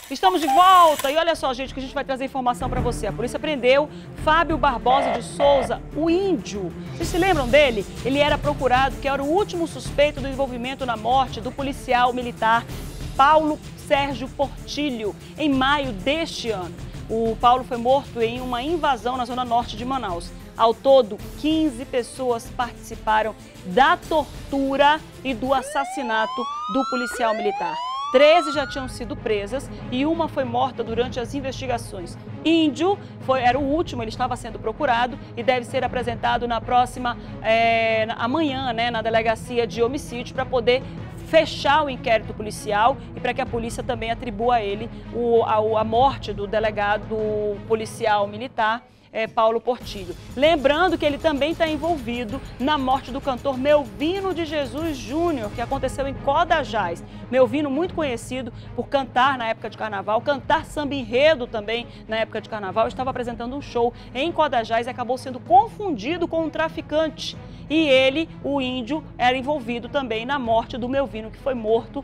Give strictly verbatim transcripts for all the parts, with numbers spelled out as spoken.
Estamos de volta e olha só, gente, que a gente vai trazer informação para você. A polícia prendeu Fábio Barbosa de Souza, o índio. Vocês se lembram dele? Ele era procurado, que era o último suspeito do envolvimento na morte do policial militar Paulo Sérgio Portilho, em maio deste ano. O Paulo foi morto em uma invasão na zona norte de Manaus. Ao todo, quinze pessoas participaram da tortura e do assassinato do policial militar. treze já tinham sido presas e uma foi morta durante as investigações. Índio foi, era o último, ele estava sendo procurado e deve ser apresentado na próxima, é, amanhã, né, na delegacia de homicídio, para poder fechar o inquérito policial e para que a polícia também atribua a ele o, a, a morte do delegado policial militar, É, Paulo Portilho. Lembrando que ele também está envolvido na morte do cantor Melvino de Jesus Júnior, que aconteceu em Codajás. Melvino, muito conhecido por cantar na época de carnaval, cantar samba enredo também na época de carnaval, estava apresentando um show em Codajás e acabou sendo confundido com um traficante. E ele, o índio, era envolvido também na morte do Melvino, que foi morto,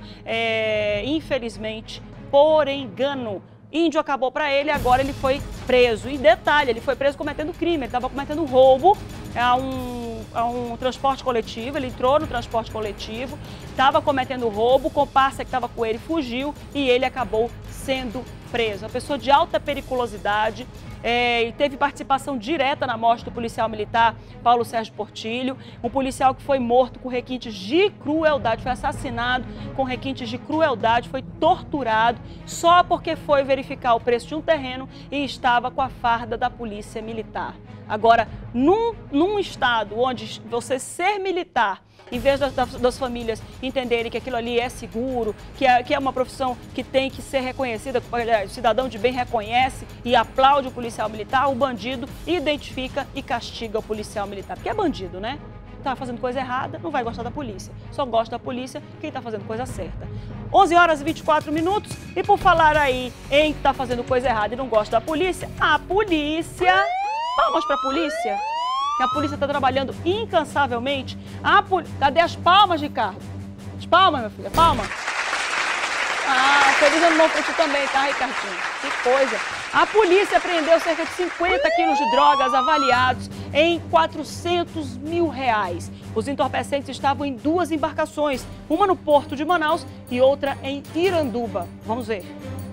é, infelizmente, por engano. Índio acabou para ele, agora ele foi preso. E detalhe, ele foi preso cometendo crime, ele estava cometendo roubo a um, a um transporte coletivo, ele entrou no transporte coletivo, estava cometendo roubo, o comparsa que estava com ele fugiu e ele acabou sendo preso. Uma pessoa de alta periculosidade, é, e teve participação direta na morte do policial militar Paulo Sérgio Portilho, um policial que foi morto com requintes de crueldade, foi assassinado com requintes de crueldade, foi torturado só porque foi verificar o preço de um terreno e estava com a farda da polícia militar. Agora, num, num estado onde você ser militar, em vez das, das famílias entenderem que aquilo ali é seguro, que é, que é uma profissão que tem que ser reconhecida, o cidadão de bem reconhece e aplaude o policial militar, o bandido identifica e castiga o policial militar. Porque é bandido, né? Tá fazendo coisa errada, não vai gostar da polícia. Só gosta da polícia quem tá fazendo coisa certa. onze horas e vinte e quatro minutos. E por falar aí em que tá fazendo coisa errada e não gosta da polícia, a polícia... Palmas pra polícia. Que a polícia está trabalhando incansavelmente. A pol... Cadê as palmas, Ricardo? As palmas, meu filho, palma. Ah, feliz ano novo pra ti também, tá, Ricardinho? Que coisa. A polícia apreendeu cerca de cinquenta quilos de drogas avaliados em quatrocentos mil reais. Os entorpecentes estavam em duas embarcações, uma no porto de Manaus e outra em Iranduba. Vamos ver.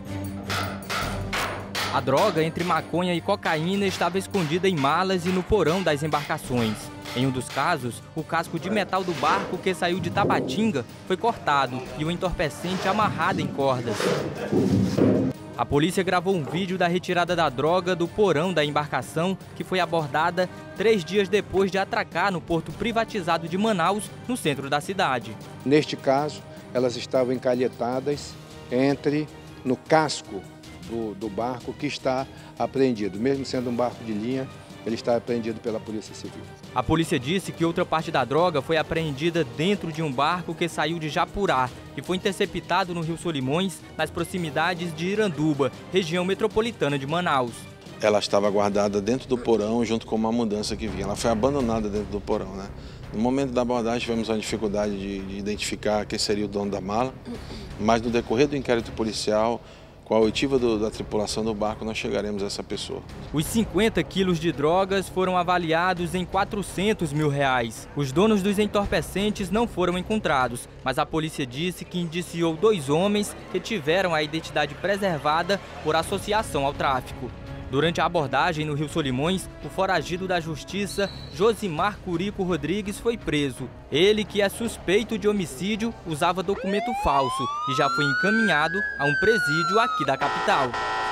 A droga entre maconha e cocaína estava escondida em malas e no porão das embarcações. Em um dos casos, o casco de metal do barco que saiu de Tabatinga foi cortado e o entorpecente amarrado em cordas. A polícia gravou um vídeo da retirada da droga do porão da embarcação, que foi abordada três dias depois de atracar no porto privatizado de Manaus, no centro da cidade. Neste caso, elas estavam encalhetadas entre no casco Do, do barco que está apreendido. Mesmo sendo um barco de linha, ele está apreendido pela Polícia Civil. A polícia disse que outra parte da droga foi apreendida dentro de um barco que saiu de Japurá e foi interceptado no Rio Solimões, nas proximidades de Iranduba, região metropolitana de Manaus. Ela estava guardada dentro do porão junto com uma mudança que vinha. Ela foi abandonada dentro do porão, né? No momento da abordagem tivemos uma dificuldade de, de identificar quem seria o dono da mala, mas no decorrer do inquérito policial, com a oitiva do, da tripulação do barco, nós chegaremos a essa pessoa. Os cinquenta quilos de drogas foram avaliados em quatrocentos mil reais. Os donos dos entorpecentes não foram encontrados, mas a polícia disse que indiciou dois homens que tiveram a identidade preservada por associação ao tráfico. Durante a abordagem no Rio Solimões, o foragido da Justiça, Josimar Curico Rodrigues, foi preso. Ele, que é suspeito de homicídio, usava documento falso e já foi encaminhado a um presídio aqui da capital.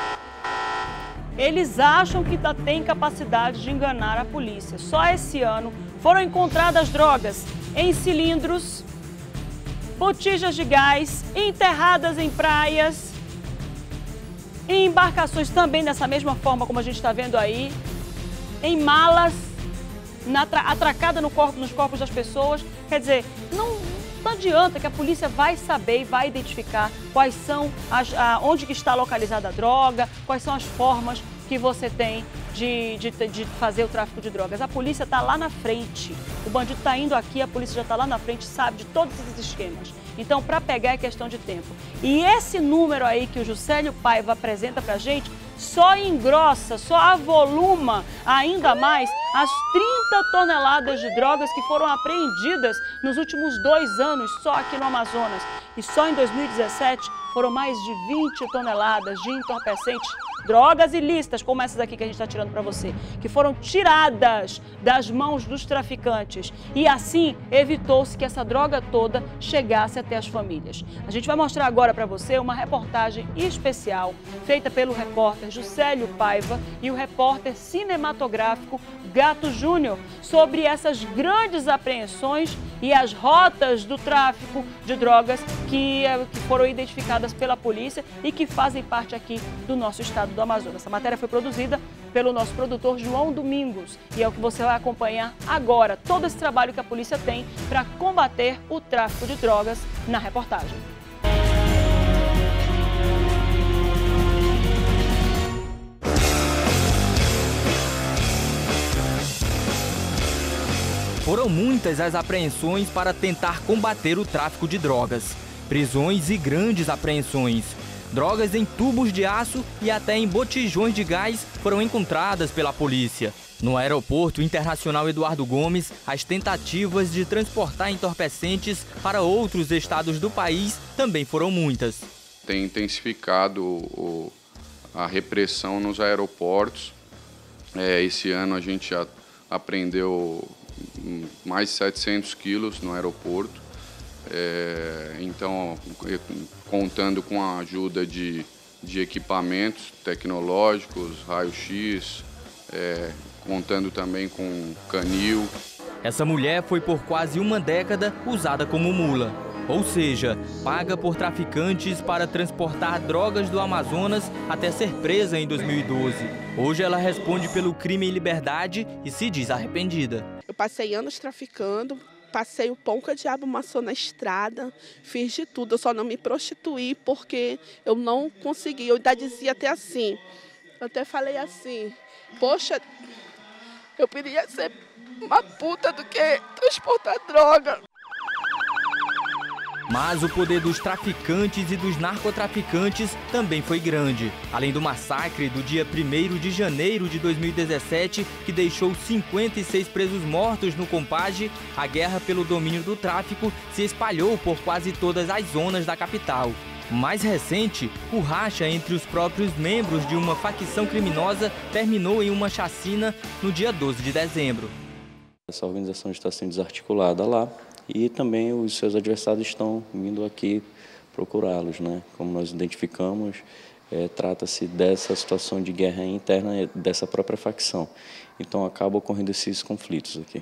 Eles acham que têm capacidade de enganar a polícia. Só esse ano foram encontradas drogas em cilindros, botijas de gás, enterradas em praias, em embarcações também dessa mesma forma como a gente está vendo aí, em malas, na atracada no corpo, nos corpos das pessoas. Quer dizer, não, não adianta que a polícia vai saber e vai identificar quais são as, a, onde que está localizada a droga, quais são as formas que você tem de, de, de fazer o tráfico de drogas. A polícia está lá na frente. O bandido está indo aqui, a polícia já está lá na frente, sabe de todos esses esquemas. Então, para pegar é questão de tempo. E esse número aí que o Juscelio Paiva apresenta para a gente só engrossa, só avoluma ainda mais as trinta toneladas de drogas que foram apreendidas nos últimos dois anos só aqui no Amazonas. E só em dois mil e dezessete foram mais de vinte toneladas de entorpecentes, drogas ilícitas, como essas aqui que a gente está tirando para você, que foram tiradas das mãos dos traficantes. E assim evitou-se que essa droga toda chegasse até as famílias. A gente vai mostrar agora para você uma reportagem especial feita pelo repórter Juscelio Paiva e o repórter cinematográfico Gato Júnior sobre essas grandes apreensões e as rotas do tráfico de drogas que, que foram identificadas pela polícia e que fazem parte aqui do nosso estado do Amazonas. Essa matéria foi produzida pelo nosso produtor João Domingos e é o que você vai acompanhar agora, todo esse trabalho que a polícia tem para combater o tráfico de drogas na reportagem. Foram muitas as apreensões para tentar combater o tráfico de drogas. Prisões e grandes apreensões. Drogas em tubos de aço e até em botijões de gás foram encontradas pela polícia. No aeroporto internacional Eduardo Gomes, as tentativas de transportar entorpecentes para outros estados do país também foram muitas. Tem intensificado o, a repressão nos aeroportos. É, esse ano a gente já apreendeu mais de setecentos quilos no aeroporto. É, então, contando com a ajuda de, de equipamentos tecnológicos, raio-x, é, contando também com canil. Essa mulher foi por quase uma década usada como mula, ou seja, paga por traficantes para transportar drogas do Amazonas até ser presa em dois mil e doze. Hoje ela responde pelo crime em liberdade e se diz arrependida. Eu passei anos traficando. Passei o pão que o diabo amassou na estrada, fiz de tudo, eu só não me prostituí porque eu não consegui. Eu ainda dizia até assim, eu até falei assim, poxa, eu queria ser uma puta do que transportar droga. Mas o poder dos traficantes e dos narcotraficantes também foi grande. Além do massacre do dia primeiro de janeiro de dois mil e dezessete, que deixou cinquenta e seis presos mortos no Compage, a guerra pelo domínio do tráfico se espalhou por quase todas as zonas da capital. Mais recente, o racha entre os próprios membros de uma facção criminosa terminou em uma chacina no dia doze de dezembro. Essa organização está sendo desarticulada lá. E também os seus adversários estão vindo aqui procurá-los, né? Como nós identificamos, é, trata-se dessa situação de guerra interna dessa própria facção. Então acabam ocorrendo esses conflitos aqui.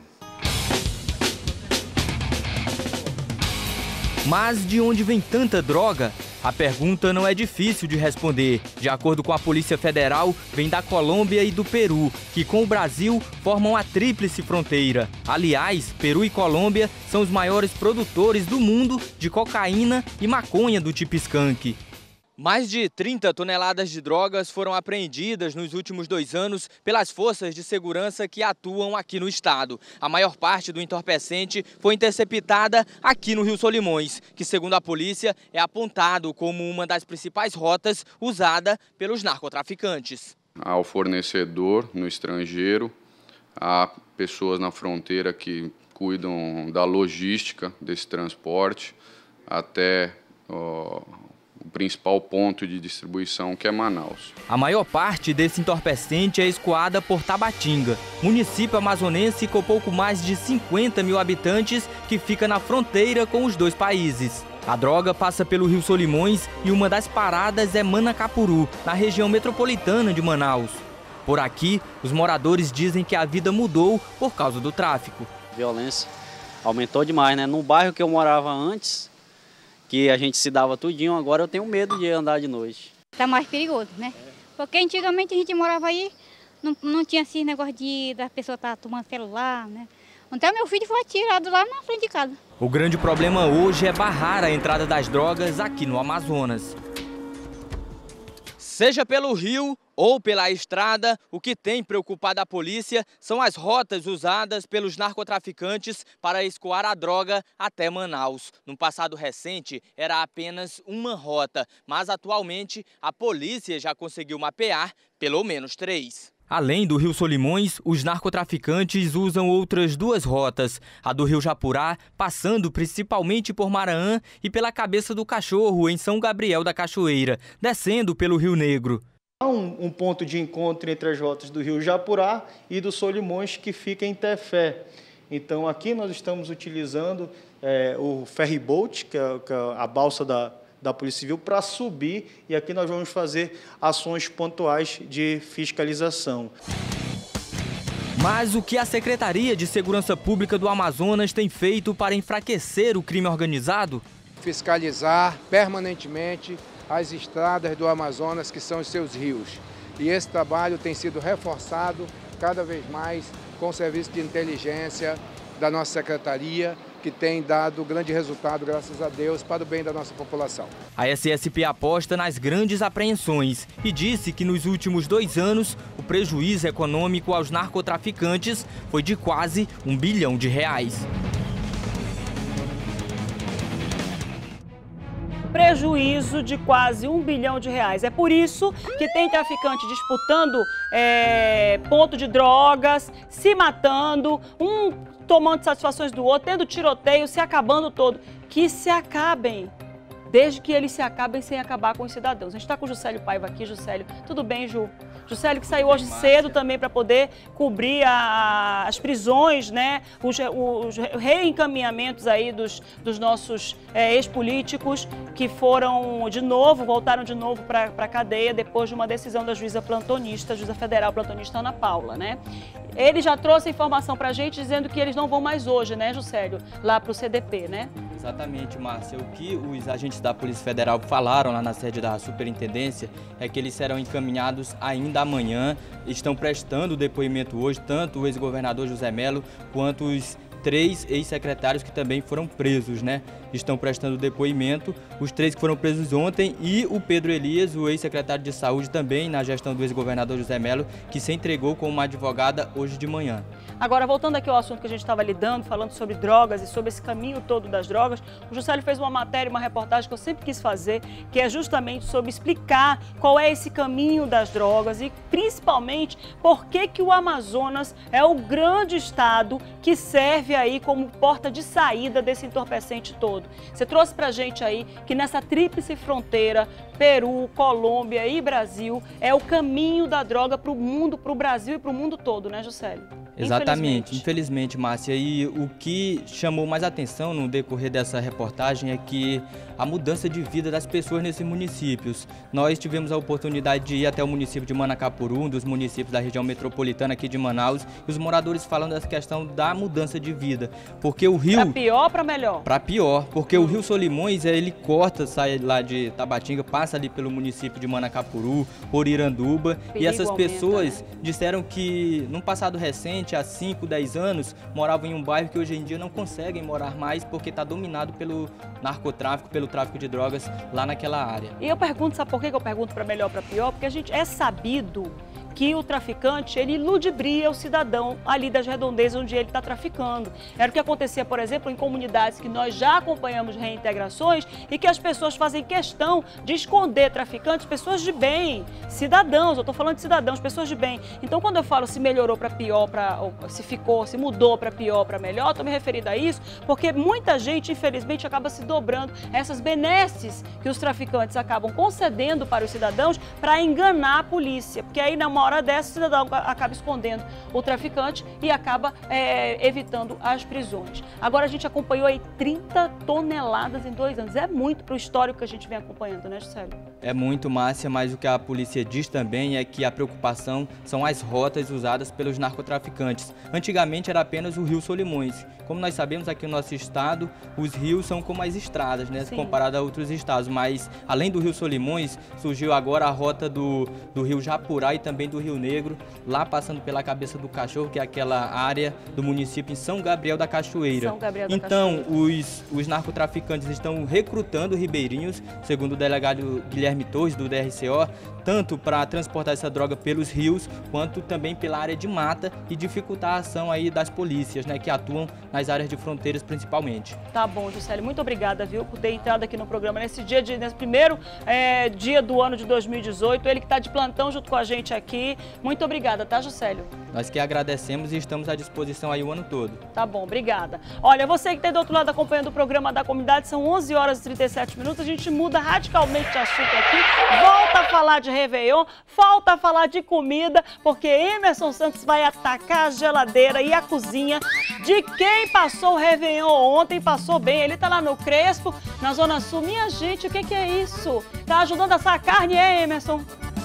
Mas de onde vem tanta droga? A pergunta não é difícil de responder. De acordo com a Polícia Federal, vem da Colômbia e do Peru, que com o Brasil formam a tríplice fronteira. Aliás, Peru e Colômbia são os maiores produtores do mundo de cocaína e maconha do tipo skunk. Mais de trinta toneladas de drogas foram apreendidas nos últimos dois anos pelas forças de segurança que atuam aqui no estado. A maior parte do entorpecente foi interceptada aqui no Rio Solimões, que, segundo a polícia, é apontado como uma das principais rotas usada pelos narcotraficantes. Ao fornecedor no estrangeiro, há pessoas na fronteira que cuidam da logística desse transporte até ó, o principal ponto de distribuição, que é Manaus. A maior parte desse entorpecente é escoada por Tabatinga, município amazonense com pouco mais de cinquenta mil habitantes que fica na fronteira com os dois países. A droga passa pelo Rio Solimões e uma das paradas é Manacapuru, na região metropolitana de Manaus. Por aqui, os moradores dizem que a vida mudou por causa do tráfico. A violência aumentou demais, né? No bairro que eu morava antes, que a gente se dava tudinho, agora eu tenho medo de andar de noite. Tá mais perigoso, né? Porque antigamente a gente morava aí, não, não tinha esse negócio de da pessoa estar tá tomando celular, né? Então meu filho foi atirado lá na frente de casa. O grande problema hoje é barrar a entrada das drogas aqui no Amazonas. Seja pelo rio ou pela estrada, o que tem preocupado a polícia são as rotas usadas pelos narcotraficantes para escoar a droga até Manaus. No passado recente, era apenas uma rota, mas atualmente a polícia já conseguiu mapear pelo menos três. Além do Rio Solimões, os narcotraficantes usam outras duas rotas, a do Rio Japurá, passando principalmente por Maraã e pela Cabeça do Cachorro, em São Gabriel da Cachoeira, descendo pelo Rio Negro. Há um, um ponto de encontro entre as rotas do Rio Japurá e do Solimões, que fica em Tefé. Então, aqui nós estamos utilizando é, o ferryboat, que é, que é a balsa da da Polícia Civil, para subir, e aqui nós vamos fazer ações pontuais de fiscalização. Mas o que a Secretaria de Segurança Pública do Amazonas tem feito para enfraquecer o crime organizado? Fiscalizar permanentemente as estradas do Amazonas, que são os seus rios. E esse trabalho tem sido reforçado cada vez mais com o serviço de inteligência da nossa Secretaria, que tem dado grande resultado, graças a Deus, para o bem da nossa população. A S S P aposta nas grandes apreensões e disse que nos últimos dois anos o prejuízo econômico aos narcotraficantes foi de quase um bilhão de reais. Prejuízo de quase um bilhão de reais. É por isso que tem traficante disputando é, ponto de drogas, se matando, um tomando satisfações do outro, tendo tiroteio, se acabando todo. Que se acabem, desde que eles se acabem sem acabar com os cidadãos. A gente está com o Juscelio Paiva aqui. Juscelio, tudo bem, Ju? Juscelio que saiu hoje cedo também para poder cobrir a, as prisões, né? Os, os reencaminhamentos aí dos, dos nossos é, ex-políticos que foram de novo, voltaram de novo para a cadeia depois de uma decisão da juíza plantonista, juíza federal plantonista Ana Paula, né? Ele já trouxe informação para a gente dizendo que eles não vão mais hoje, né, Juscelio? Lá para o C D P, né? Exatamente, Márcia. O que os agentes da Polícia Federal falaram lá na sede da Superintendência é que eles serão encaminhados ainda amanhã. Estão prestando depoimento hoje, tanto o ex-governador José Melo quanto os três ex-secretários que também foram presos, né? Estão prestando depoimento, os três que foram presos ontem e o Pedro Elias, o ex-secretário de Saúde também, na gestão do ex-governador José Melo, que se entregou com uma advogada hoje de manhã. Agora, voltando aqui ao assunto que a gente estava lidando, falando sobre drogas e sobre esse caminho todo das drogas, o Juscelio fez uma matéria, uma reportagem que eu sempre quis fazer, que é justamente sobre explicar qual é esse caminho das drogas e, principalmente, por que que o Amazonas é o grande estado que serve aí como porta de saída desse entorpecente todo. Você trouxe pra gente aí que nessa tríplice fronteira, Peru, Colômbia e Brasil, é o caminho da droga para o mundo, para o Brasil e para o mundo todo, né, Juscelio? Exatamente, infelizmente, Márcia. E o que chamou mais atenção no decorrer dessa reportagem é que a mudança de vida das pessoas nesses municípios. Nós tivemos a oportunidade de ir até o município de Manacapuru, um dos municípios da região metropolitana aqui de Manaus, e os moradores falando dessa questão da mudança de vida. Porque o rio... Para pior ou para melhor? Para pior, porque o Rio Solimões, ele corta, sai lá de Tabatinga, passa ali pelo município de Manacapuru, por Iranduba, perigo e essas pessoas aumenta, né? Disseram que, num passado recente, há cinco, dez anos, moravam em um bairro que hoje em dia não conseguem morar mais porque está dominado pelo narcotráfico, pelo tráfico de drogas lá naquela área. E eu pergunto, sabe por que eu pergunto para melhor ou para pior? Porque a gente é sabido que o traficante, ele ludibria o cidadão ali das redondezas onde ele está traficando. Era o que acontecia, por exemplo, em comunidades que nós já acompanhamos reintegrações e que as pessoas fazem questão de esconder traficantes, pessoas de bem, cidadãos, eu estou falando de cidadãos, pessoas de bem. Então, quando eu falo se melhorou para pior, pra, ou se ficou, se mudou para pior, para melhor, estou me referindo a isso, porque muita gente, infelizmente, acaba se dobrando a essas benesses que os traficantes acabam concedendo para os cidadãos para enganar a polícia, porque aí na hora dessa, o cidadão acaba escondendo o traficante e acaba é, evitando as prisões. Agora a gente acompanhou aí trinta toneladas em dois anos. É muito para o histórico que a gente vem acompanhando, né, Juscelio? É muito, Márcia, mas o que a polícia diz também é que a preocupação são as rotas usadas pelos narcotraficantes. Antigamente era apenas o Rio Solimões. Como nós sabemos, aqui no nosso estado, os rios são como as estradas, né, comparado a outros estados. Mas, além do Rio Solimões, surgiu agora a rota do, do Rio Japurá e também do Rio Negro, lá passando pela Cabeça do Cachorro, que é aquela área do município em São Gabriel da Cachoeira. São Gabriel da então, Cachoeira. Os, os narcotraficantes estão recrutando ribeirinhos, segundo o delegado Guilherme Guilherme Torres, do D R C O, tanto para transportar essa droga pelos rios, quanto também pela área de mata e dificultar a ação aí das polícias, né, que atuam nas áreas de fronteiras principalmente. Tá bom, Juscelio, muito obrigada, viu, por ter entrado aqui no programa nesse dia, de, nesse primeiro é, dia do ano de dois mil e dezoito, ele que está de plantão junto com a gente aqui. Muito obrigada, tá, Juscelio? Nós que agradecemos e estamos à disposição aí o ano todo. Tá bom, obrigada. Olha, você que está do outro lado acompanhando o programa da comunidade, são onze horas e trinta e sete minutos, a gente muda radicalmente de assunto aqui, volta a falar de Réveillon, falta a falar de comida, porque Emerson Santos vai atacar a geladeira e a cozinha de quem passou o Réveillon ontem, passou bem. Ele tá lá no Crespo, na Zona Sul. Minha gente, o que que é isso? Tá ajudando a assar carne, é, Emerson?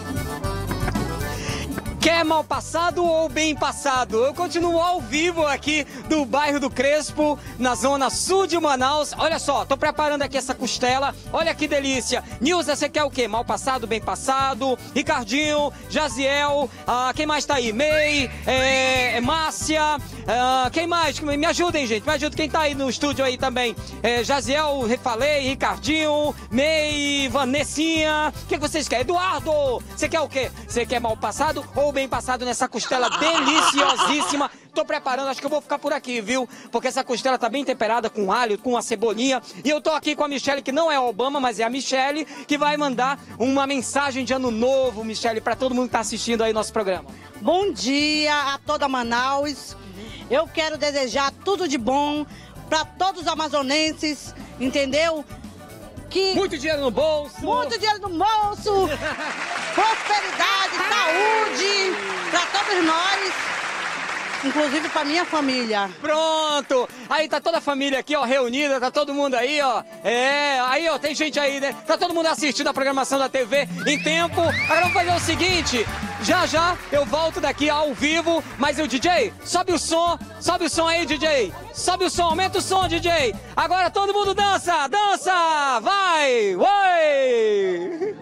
Quer mal passado ou bem passado? Eu continuo ao vivo aqui do bairro do Crespo, na zona sul de Manaus. Olha só, tô preparando aqui essa costela. Olha que delícia. Nilza, você quer o quê? Mal passado, bem passado? Ricardinho, Jaziel, ah, quem mais tá aí? May, é, Márcia, ah, quem mais? Me ajudem, gente, me ajudem. Quem tá aí no estúdio aí também? É, Jaziel, falei, Ricardinho, May, Vanessinha. O que vocês querem? Eduardo, você quer o quê? Você quer mal passado ou bem passado nessa costela deliciosíssima? Tô preparando, acho que eu vou ficar por aqui, viu? Porque essa costela tá bem temperada com alho, com a cebolinha. E eu tô aqui com a Michele, que não é a Obama, mas é a Michele, que vai mandar uma mensagem de ano novo, Michele, para todo mundo que tá assistindo aí nosso programa. Bom dia a toda Manaus. Eu quero desejar tudo de bom para todos os amazonenses, entendeu? Que muito dinheiro no bolso. Muito dinheiro no bolso. Prosperidade, saúde para todos nós, inclusive para minha família. Pronto! Aí tá toda a família aqui, ó, reunida, tá todo mundo aí, ó. É, aí, ó, tem gente aí, né? Tá todo mundo assistindo a programação da T V em tempo. Agora vamos fazer o seguinte, já já eu volto daqui ao vivo, mas o D J, sobe o som, sobe o som aí, D J. Sobe o som, aumenta o som, D J. Agora todo mundo dança, dança, vai, oi!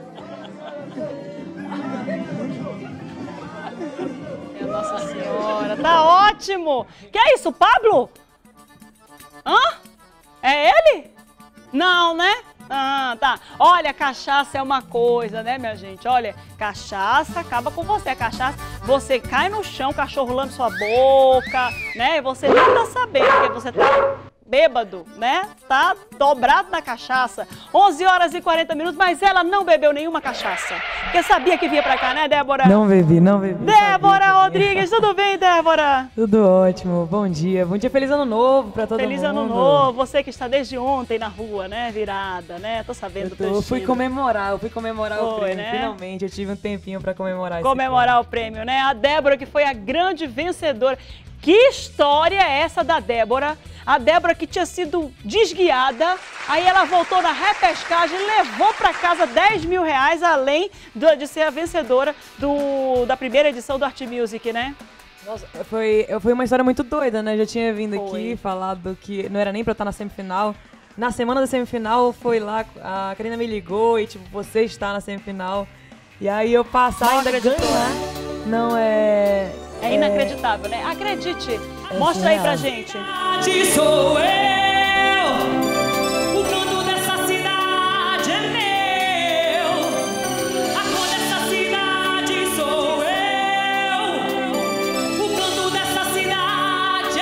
Nossa Senhora, tá ótimo! Que é isso, Pablo? Hã? É ele? Não, né? Ah, tá. Olha, cachaça é uma coisa, né, minha gente? Olha, cachaça acaba com você. A cachaça, você cai no chão, o cachorro lambe sua boca, né? E você não tá sabendo, porque você tá bêbado, né? Tá dobrado na cachaça. onze horas e quarenta minutos, mas ela não bebeu nenhuma cachaça. Porque sabia que vinha pra cá, né, Débora? Não bebi, não bebi. Débora sabia, Rodrigues, tudo bem, Débora? Tudo ótimo, bom dia. Bom dia, feliz ano novo pra todo feliz mundo. Feliz ano novo, você que está desde ontem na rua, né, virada, né? Tô sabendo do teu Eu fui comemorar, eu fui comemorar foi, o prêmio, né? Finalmente, eu tive um tempinho pra comemorar Comemorar o prêmio, né? A Débora, que foi a grande vencedora. Que história é essa da Débora? A Débora que tinha sido desguiada, aí ela voltou na repescagem e levou para casa dez mil reais, além do, de ser a vencedora do, da primeira edição do Art Music, né? Nossa, foi, foi uma história muito doida, né? Já tinha vindo foi. aqui, falado que não era nem pra eu estar na semifinal. Na semana da semifinal, foi lá, a Karina me ligou e tipo, você está na semifinal. E aí eu passar ainda ganhar. Não, é... É inacreditável, né? Acredite. É Mostra aí pra gente. Sou eu, o canto dessa cidade é meu. A cor dessa cidade sou eu, o canto dessa cidade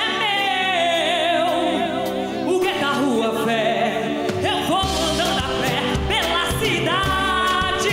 é meu. O que é da rua fé, eu vou andando a pé pela cidade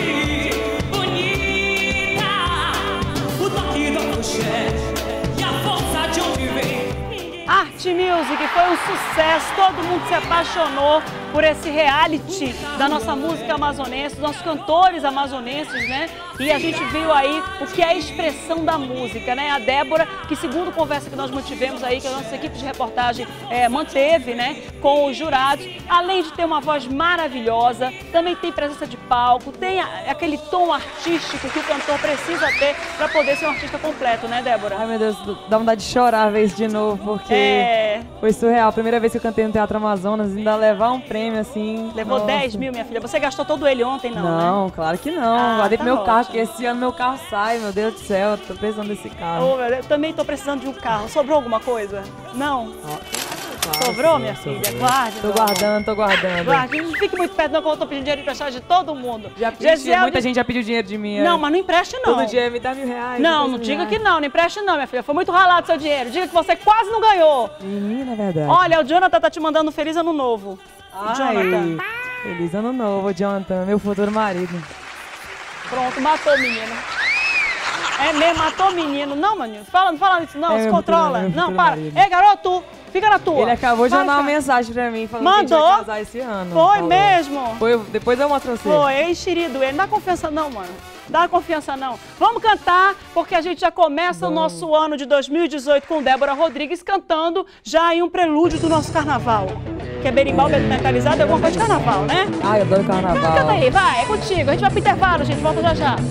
bonita. O toque do axé e a força de onde vem. Art Music foi um sucesso, todo mundo se apaixonou por esse reality da nossa música amazonense, dos nossos cantores amazonenses, né? E a gente viu aí o que é a expressão da música, né? A Débora, que segundo conversa que nós mantivemos aí, que a nossa equipe de reportagem é, manteve, né? Com os jurados, além de ter uma voz maravilhosa, também tem presença de palco, tem a, aquele tom artístico que o cantor precisa ter para poder ser um artista completo, né, Débora? Ai, meu Deus, dá vontade de chorar a vez de novo, porque é... foi surreal. Primeira vez que eu cantei no Teatro Amazonas, ainda levar um prêmio assim. Levou nossa. dez mil, minha filha. Você gastou todo ele ontem, não? Não, né? claro que não. Ah, Guardei tá pro meu ótimo. carro, porque esse ano meu carro sai, meu Deus do céu, eu tô precisando desse carro. Oh, eu também tô precisando de um carro. Sobrou alguma coisa? Não? Sobrou, sim, minha sobrou. filha? Guarde. Tô meu guardando, amor. tô guardando. Guarde. Não fique muito perto não, que eu tô pedindo dinheiro emprestado de todo mundo. Já pedi, Gesiel muita de- gente já pediu dinheiro de mim. Não, é. mas não empreste não. Todo dia me dá mil reais. Não, me não dá diga mil que reais. não, não empreste não, minha filha. Foi muito ralado seu dinheiro. Diga que você quase não ganhou. Menina, é verdade. Olha, o Jonathan tá te mandando um feliz ano novo. Ai, Jonathan. Feliz ano novo, Jonathan, meu futuro marido. Pronto, matou o menino. É mesmo, matou o menino. Não, maninho, fala, não fala isso não, É, se meu controla. futuro- meu Não, futuro para. marido. Ei, garoto, fica na tua. Ele acabou de Vai, mandar uma cara. mensagem pra mim falando Mandou? que a gente ia casar esse ano. Foi Falou. mesmo? Foi, depois eu mostro pra você. Foi, é enxerido ele. Não dá confiança não, mano. Dá confiança não. Vamos cantar, porque a gente já começa o nosso ano de dois mil e dezoito com Débora Rodrigues cantando já em um prelúdio do nosso carnaval. Que é berimbau metalizado, é alguma coisa de carnaval, né? Ai, eu adoro carnaval. Então, canta aí, vai, é contigo. A gente vai pro intervalo, gente. Volta já já.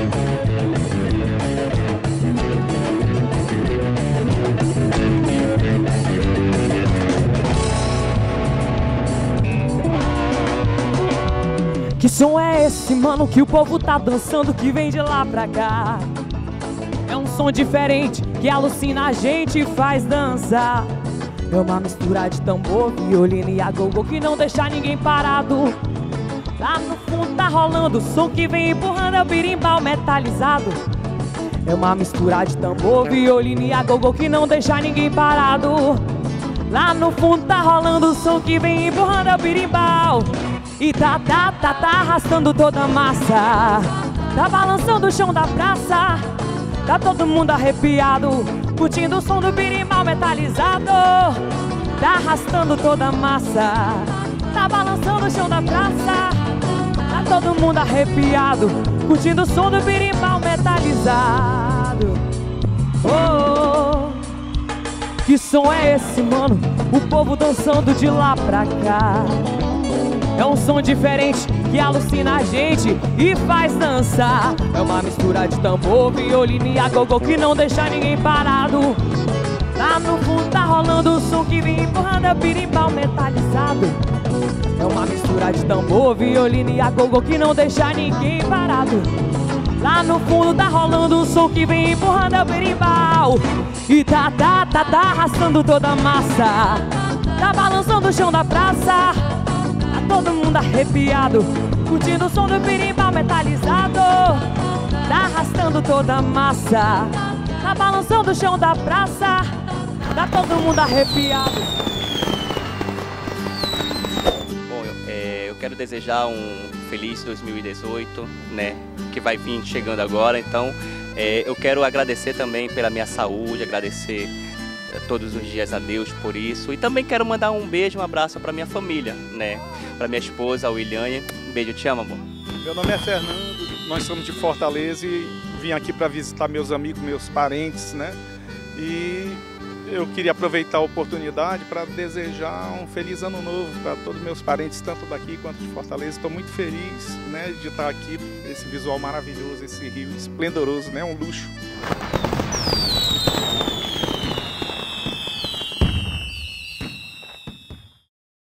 Que som é esse, mano, que o povo tá dançando, que vem de lá pra cá? É um som diferente, que alucina a gente e faz dançar. É uma mistura de tambor, violino e agogô que não deixa ninguém parado. Lá no fundo tá rolando o som que vem empurrando, é o birimbau metalizado. É uma mistura de tambor, violino e agogô que não deixa ninguém parado. Lá no fundo tá rolando o som que vem empurrando, é o birimbau. E tá, tá, tá, tá arrastando toda a massa. Tá balançando o chão da praça. Tá todo mundo arrepiado, curtindo o som do birimbau metalizado. Tá arrastando toda a massa. Tá balançando o chão da praça. Tá todo mundo arrepiado, curtindo o som do birimbau metalizado. Oh, oh. Que som é esse, mano? O povo dançando de lá pra cá. É um som diferente que alucina a gente e faz dançar. É uma mistura de tambor, violino e agogô que não deixa ninguém parado. Lá no fundo tá rolando o som que vem empurrando, é o birimbau metalizado. É uma mistura de tambor, violino e agogô que não deixa ninguém parado. Lá no fundo tá rolando o som que vem empurrando, é o birimbau. E tá, tá, tá, tá arrastando toda a massa. Tá balançando o chão da praça. Todo mundo arrepiado, curtindo o som do birimbau metalizado. Tá arrastando toda a massa. Tá balançando o chão da praça. Tá todo mundo arrepiado. Bom, eu, é, eu quero desejar um feliz dois mil e dezoito, né? Que vai vir chegando agora. Então, é, eu quero agradecer também pela minha saúde, agradecer todos os dias a Deus por isso. E também quero mandar um beijo, um abraço para minha família, né? Para minha esposa, a Williane. Um beijo, te amo, amor. Meu nome é Fernando, nós somos de Fortaleza e vim aqui para visitar meus amigos, meus parentes, né? E eu queria aproveitar a oportunidade para desejar um feliz ano novo para todos meus parentes, tanto daqui quanto de Fortaleza. Estou muito feliz, né, de estar aqui, esse visual maravilhoso, esse rio esplendoroso, né? Um luxo.